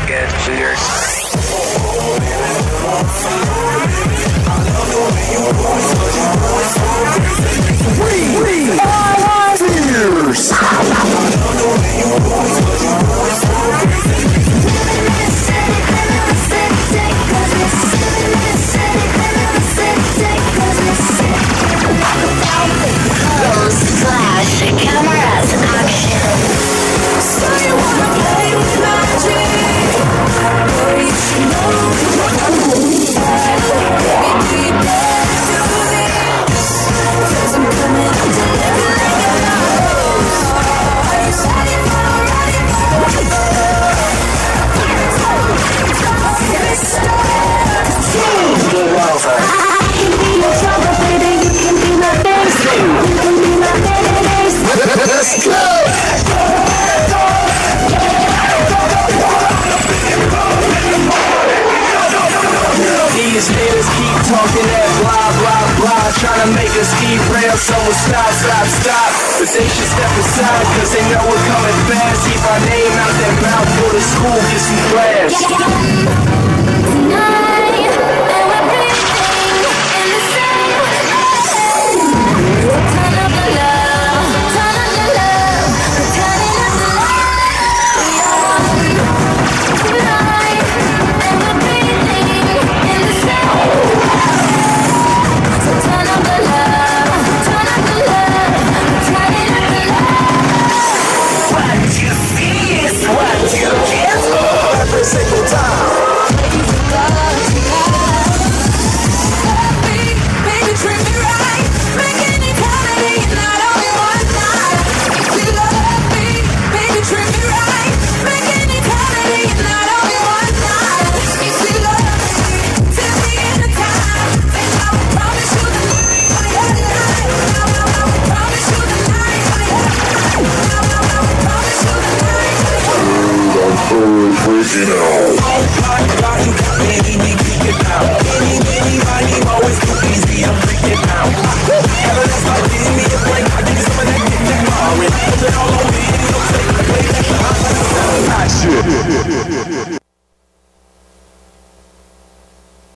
get cheers. Cameras, action. So you wanna play with magic? Or you should know. Maybe you better do this. 'Cause I'm coming to deliver like a nose. Are you ready for Game over. I can be your trouble, baby. You can be my base. You can be my base. Let's go! These haters keep talking that blah, blah, blah, trying to make us derail, so we'll stop. But they should step aside, cause they know we're coming fast. Keep our name out their mouth, go to school, get some class. Tonight, and we're breathing in the same air. Turn up the love, turn up the love, we're turning up the love. Tonight, and we're breathing in the same air. So turn up the love, turn up the love, we're turning up the love. What you see is what you get for. Every single time. Baby, treat me right. Make any comedy, not only one night. If you love me, baby, treat me right. Make any comedy, not only one night. If you love me, tell me anytime. And I will promise you the night. I will promise you the night. I will promise you the night. Original. Any, money, always too easy, I'm freaking